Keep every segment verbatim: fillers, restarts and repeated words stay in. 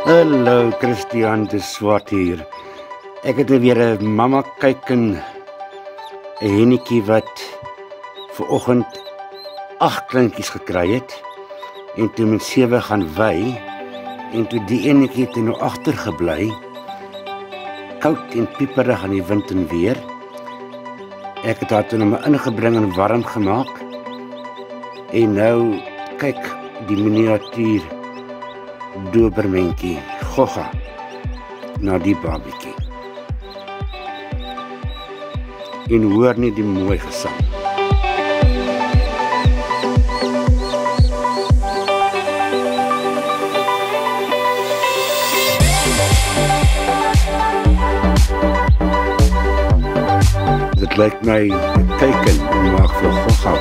Hallo Christian, dis Swart hier. Ek het nou weer 'n mamma kyk in 'n hennetjie wat vanoggend agt kleintjies gekry het en toe met sewe gaan wy en toe die enetjie het nou agtergebly, koud en pieperig aan die wind en weer. Ek het haar toe nou maar ingebring en warm gemaak en nou kyk die miniatuur dobermentjie Gogga na die babietjie en hoor nie die mooi gesang. Dit lyk my 'n teken maak vir Gogga.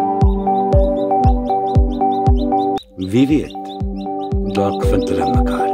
Wie weet, dalk vind hulle mekaar.